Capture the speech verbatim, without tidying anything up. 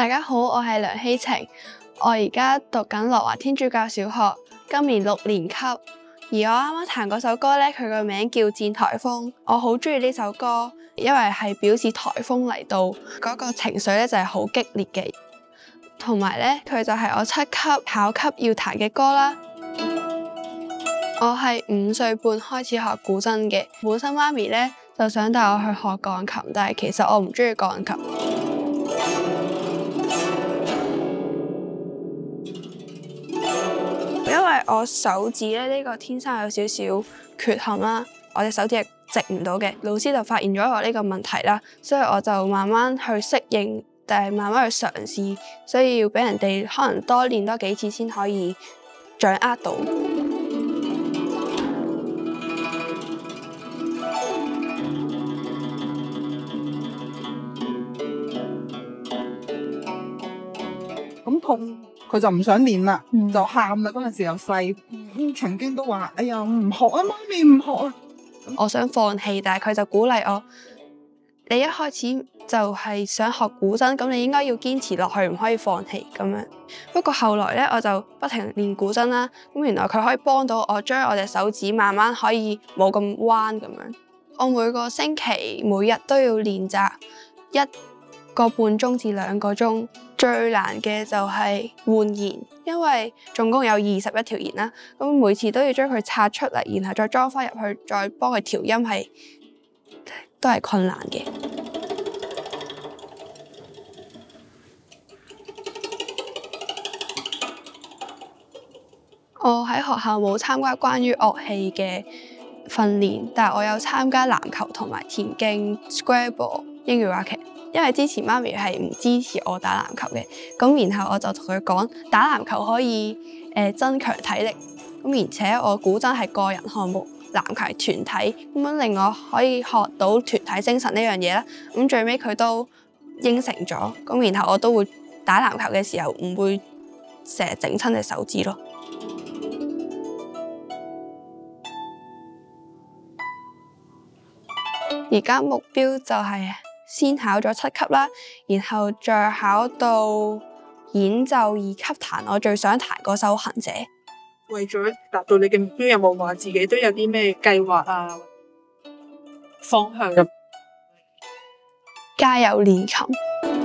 大家好，我係梁希晴，我而家讀緊樂華天主教小學，今年六年級。而我啱啱彈嗰首歌呢，佢個名叫《戰颱風》，我好中意呢首歌，因為係表示颱風嚟到，嗰個情緒呢就係好激烈嘅，同埋呢，佢就係我七級考級要彈嘅歌啦。我係五歲半開始學古箏嘅，本身媽咪呢就想帶我去學鋼琴，但係其實我唔中意鋼琴。因為我手指咧呢、呢個天生有少少缺陷啦，我隻手指係直唔到嘅，老師就發現咗我呢個問題啦，所以我就慢慢去適應，但係慢慢去嘗試，所以要俾人哋可能多練多幾次先可以掌握到。 咁痛，佢就唔想練啦， 嗯、 就喊啦。嗰陣時又細，嗯，曾經都話：哎呀，唔學啊，媽咪唔學啊。 我想放棄，但係佢就鼓勵我：你一開始就係想學古箏，咁你應該要堅持落去，唔可以放棄咁樣。不過後來呢，我就不停練古箏啦。咁原來佢可以幫到我，將我隻手指慢慢可以冇咁彎咁樣。我每個星期每日都要練習一個半鐘至兩個鐘。最難嘅就係換弦，因為總共有二十一條弦啦，咁每次都要將佢拆出嚟，然後再裝翻入去，再幫佢調音，係都係困難嘅。我喺學校冇參加關於樂器嘅訓練，但係我有參加籃球同埋田徑、Scrabble、英語話劇。因為之前媽咪係唔支持我打籃球嘅，咁然後我就同佢講打籃球可以誒、呃、增強體力，咁而且我古箏係個人項目，籃球係團體，咁樣令我可以學到團體精神呢樣嘢啦。咁最尾佢都應承咗，咁然後我都會打籃球嘅時候唔會成日整親隻手指咯。而家目標就係、是。先考咗七級啦，然後再考到演奏二級，彈我最想彈嗰首《行者》。 為咗達到你嘅目標，有冇話自己都有啲咩計劃啊？方向？ 加油練琴。